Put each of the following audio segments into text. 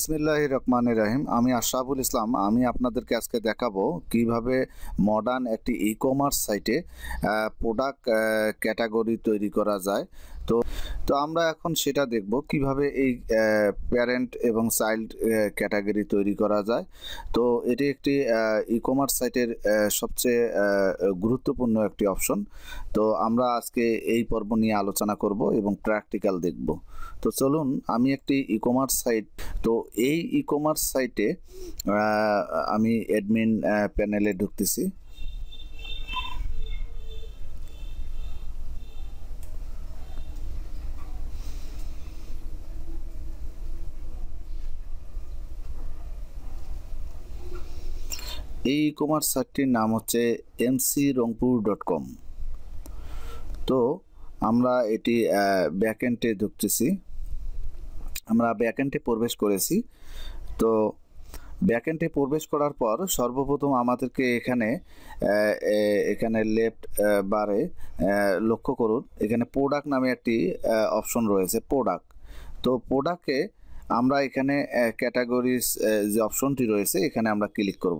বিসমিল্লাহির রহমানির রহিম। আমি আশরাফুল ইসলাম। আমি আপনাদেরকে আজকে দেখাবো কিভাবে মডার্ন একটি ই কমার্স সাইটে প্রোডাক্ট ক্যাটাগরি তৈরি করা যায়। তো তো আমরা এখন সেটা দেখব কিভাবে এই প্যারেন্ট এবং চাইল্ড ক্যাটাগরি তৈরি করা যায়। তো এটি একটি ই কমার্স সাইটের সবচেয়ে গুরুত্বপূর্ণ একটি অপশন। তো আমরা আজকে এই পর্ব নিয়ে আলোচনা করব এবং প্র্যাকটিক্যাল দেখব। তো চলুন, আমি একটি ই কমার্স সাইট, তো এই ই কমার্স সাইটে আমি অ্যাডমিন প্যানেলে ঢুকতেছি। এই ই কমার্স সাইটটির নাম হচ্ছে mcrongpur.com। তো আমরা এটি ব্যাকএন্ডে ঢুকতেছি। আমরা ব্যাকএন্ডে প্রবেশ করেছি। তো ব্যাকএন্ডে প্রবেশ করার পর সর্বপ্রথম আমাদেরকে এখানে লেফট বারে লক্ষ্য করুন, এখানে প্রোডাক্ট নামে একটি অপশন রয়েছে, প্রোডাক্ট। তো প্রোডাক্টে আমরা এখানে ক্যাটাগরিজ যে অপশনটি রয়েছে এখানে আমরা ক্লিক করব।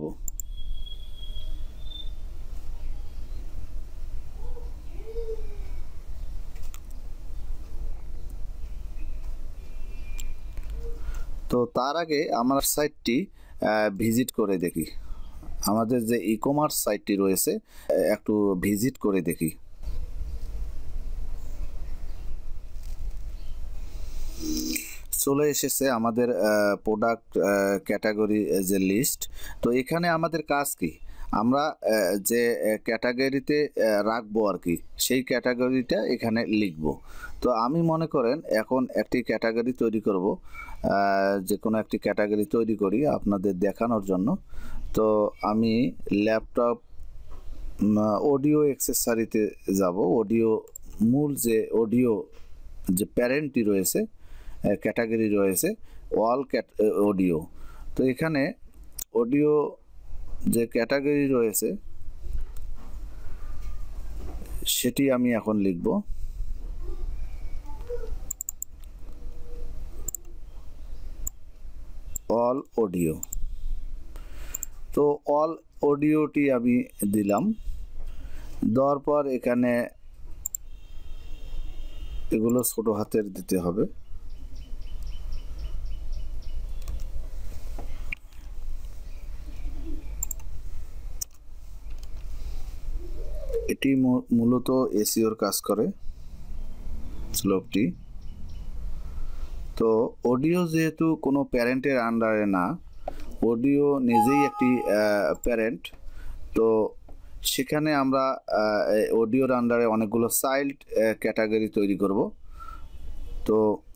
তো তার আগে আমার সাইটটি ভিজিট করে দেখি, আমাদের যে ই কমার্স সাইটটি রয়েছে একটু ভিজিট করে দেখি। চলে এসেছে আমাদের প্রোডাক্ট ক্যাটাগরি যে লিস্ট। তো এখানে আমাদের কাজ কি, আমরা যে ক্যাটাগরিতে রাখবো আর কি, সেই ক্যাটাগরিটা এখানে লিখব। তো আমি মনে করেন এখন একটি ক্যাটাগরি তৈরি করব, যে কোনো একটি ক্যাটাগরি তৈরি করি আপনাদের দেখানোর জন্য। তো আমি ল্যাপটপ অডিও অ্যাক্সেসরিতে যাব। অডিও মূল যে অডিও যে প্যারেন্টটি রয়েছে, ক্যাটাগরি রয়েছে অল অডিও। তো এখানে অডিও যে ক্যাটাগরি রয়েছে সেটি আমি এখন লিখব। All audio. তো অল অডিওটি আমি দিলাম। দেওয়ার পর এখানে এগুলো ছোট হাতের দিতে হবে। এটি মূলত এসইওর কাজ করে স্লোপটি। তো অডিও যেহেতু কোনো প্যারেন্টের আন্ডারে না, অডিও নিজেই একটি প্যারেন্ট, তো সেখানে আমরা অডিওর আন্ডারে অনেকগুলো চাইল্ড ক্যাটাগরি তৈরি করব। তো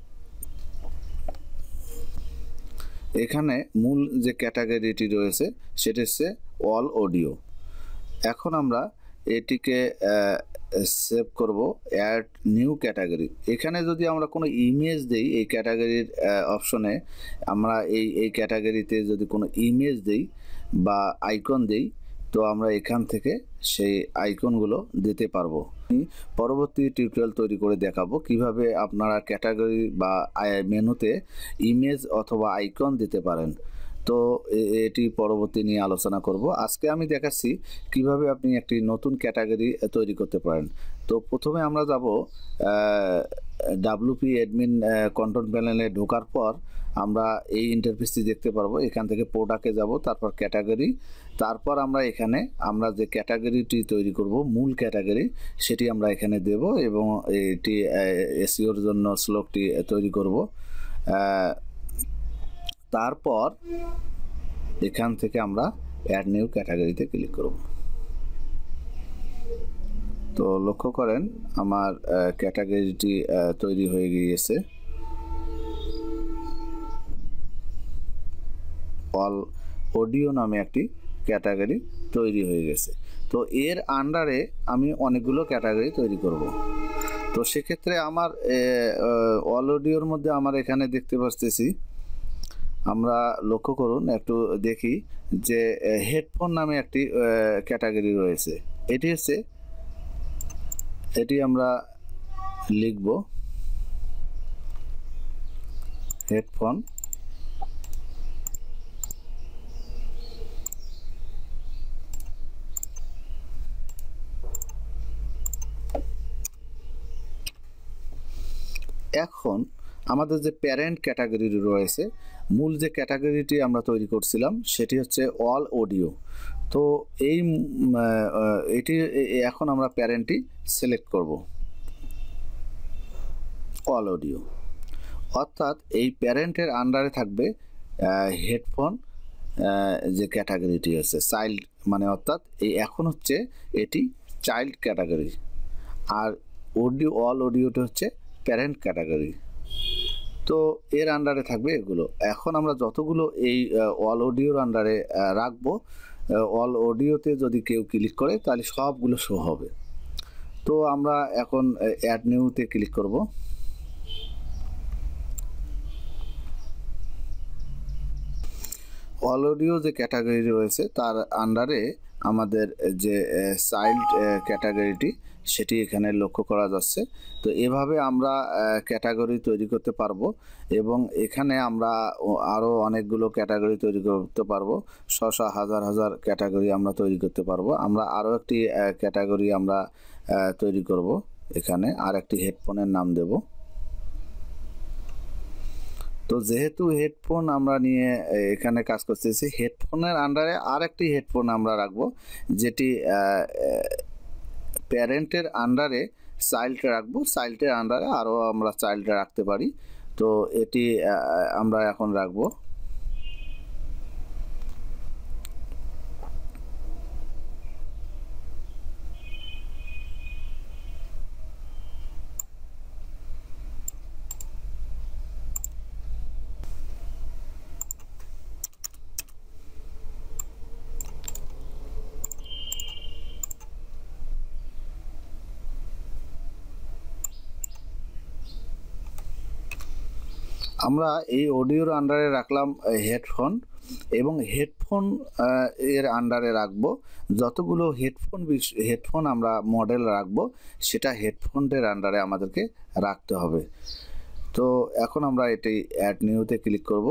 এখানে মূল যে ক্যাটাগরিটি রয়েছে সেটি হচ্ছে অল অডিও। এখন আমরা এটিকে সেভ করব, অ্যাড নিউ ক্যাটাগরি। এখানে যদি আমরা কোনো ইমেজ দেই, এই ক্যাটাগরির অপশনে আমরা এই ক্যাটাগরিতে যদি কোনো ইমেজ দেই বা আইকন দেই, তো আমরা এখান থেকে সেই আইকনগুলো দিতে পারবো। পরবর্তী টিউটোরিয়াল তৈরি করে দেখাবো কিভাবে আপনারা ক্যাটাগরি বা মেনুতে ইমেজ অথবা আইকন দিতে পারেন। তো এটি পরবর্তী নিয়ে আলোচনা করব। আজকে আমি দেখাচ্ছি কিভাবে আপনি একটি নতুন ক্যাটাগরি তৈরি করতে পারেন। তো প্রথমে আমরা যাব ডাব্লিউপি অ্যাডমিন কন্ট্রোল প্যানেলে ঢোকার পর আমরা এই ইন্টারফেসটি দেখতে পারবো। এখান থেকে প্রোডাক্টে যাব, তারপর ক্যাটাগরি, তারপর আমরা যে ক্যাটাগরিটি তৈরি করব মূল ক্যাটাগরি সেটি আমরা এখানে দেব এবং এটি এসইওর জন্য স্লোকটি তৈরি করব। তারপর এখান থেকে আমরা অ্যাড নিউ ক্যাটাগরিতে ক্লিক করব। তো লক্ষ্য করেন আমার ক্যাটাগরিটি তৈরি হয়ে গিয়েছে, অল অডিও নামে একটি ক্যাটাগরি তৈরি হয়ে গেছে। তো এর আন্ডারে আমি অনেকগুলো ক্যাটাগরি তৈরি করব। তো সেক্ষেত্রে আমার অল অডিওর মধ্যে আমার এখানে দেখতে পাচ্ছি, আমরা লক্ষ্য করুন একটু দেখি যে হেডফোন নামে একটি ক্যাটাগরি রয়েছে। এটি আমরা লিখব হেডফোন। এখন আমাদের যে প্যারেন্ট ক্যাটাগরি রয়েছে, মূল যে ক্যাটাগরিটি আমরা তৈরি করছিলাম সেটি হচ্ছে অল অডিও। তো এটি এখন আমরা প্যারেন্টটি সিলেক্ট করব, অল অডিও। অর্থাৎ এই প্যারেন্টের আন্ডারে থাকবে হেডফোন যে ক্যাটাগরিটি আছে চাইল্ড, মানে অর্থাৎ এখন হচ্ছে এটি চাইল্ড ক্যাটাগরি, আর অল অডিওটা হচ্ছে প্যারেন্ট ক্যাটাগরি। তো এর আন্ডারে থাকবে এগুলো। এখন আমরা যতগুলো এই অল অডিওর আন্ডারে রাখবো, অল অডিওতে যদি কেউ ক্লিক করে তাহলে সবগুলো শো হবে। তো আমরা এখন অ্যাড নিউতে ক্লিক করব। অল অডিও যে ক্যাটাগরি রয়েছে তার আন্ডারে আমাদের যে চাইল্ড ক্যাটাগরিটি সেটি এখানে লক্ষ্য করা যাচ্ছে। তো এভাবে আমরা ক্যাটাগরি তৈরি করতে পারবো এবং এখানে আমরা আরও অনেকগুলো ক্যাটাগরি তৈরি করতে পারবো। হাজার হাজার ক্যাটাগরি আমরা তৈরি করতে পারবো। আমরা আরও একটি ক্যাটাগরি আমরা তৈরি করব। এখানে আর একটি হেডফোনের নাম দেব। তো যেহেতু হেডফোন আমরা নিয়ে এখানে কাজ করতেছি, হেডফোনের আন্ডারে আর একটি হেডফোন আমরা রাখবো, যেটি প্যারেন্টের আন্ডারে চাইল্ডে রাখবো। চাইল্ডের আন্ডারে আরও আমরা চাইল্ডে রাখতে পারি। তো এটি আমরা এখন রাখবো। আমরা এই অডিওর আন্ডারে রাখলাম হেডফোন, এবং হেডফোন এর আন্ডারে রাখবো যতগুলো হেডফোন আমরা মডেল রাখবো, সেটা হেডফোনের আন্ডারে আমাদেরকে রাখতে হবে। তো এখন আমরা এটি অ্যাড নিউতে ক্লিক করব।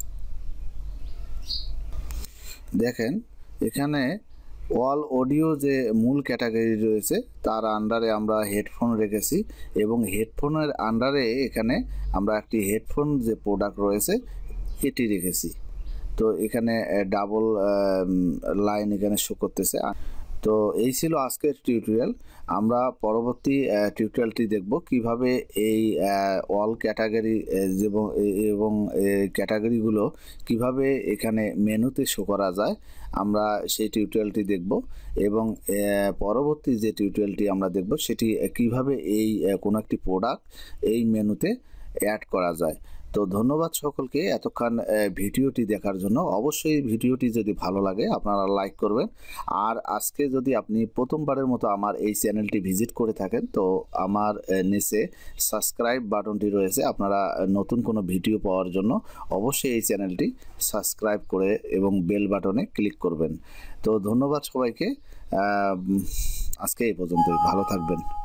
দেখেন এখানে অল অডিও যে মূল ক্যাটাগরি রয়েছে তার আন্ডারে আমরা হেডফোন রেখেছি, এবং হেডফোনের আন্ডারে এখানে আমরা একটি হেডফোন যে প্রোডাক্ট রয়েছে এটি রেখেছি। তো এখানে ডাবল লাইন এখানে শো করতেছে। তো এই ছিল আজকের টিউটোরিয়াল। আমরা পরবর্তী টিউটোরিয়ালটি দেখব কিভাবে এই অল ক্যাটাগরি এবং ক্যাটাগরিগুলো কিভাবে এখানে মেনুতে শো করা যায়, আমরা সেই টিউটোরিয়ালটি দেখব। এবং পরবর্তী যে টিউটোরিয়ালটি আমরা দেখব সেটি কিভাবে এই কোনো একটি প্রোডাক্ট এই মেনুতে অ্যাড করা যায়। তো ধন্যবাদ সকলকে এতক্ষণ ভিডিওটি দেখার জন্য। অবশ্যই ভিডিওটি যদি ভালো লাগে আপনারা লাইক করবেন। আর আজকে যদি আপনি প্রথমবারের মতো আমার এই চ্যানেলটি ভিজিট করে থাকেন, তো আমার নিচে সাবস্ক্রাইব বাটনটি রয়েছে। আপনারা নতুন কোনো ভিডিও পাওয়ার জন্য অবশ্যই এই চ্যানেলটি সাবস্ক্রাইব করে এবং বেল বাটনে ক্লিক করবেন। তো ধন্যবাদ সবাইকে। আজকে এই পর্যন্তই, ভালো থাকবেন।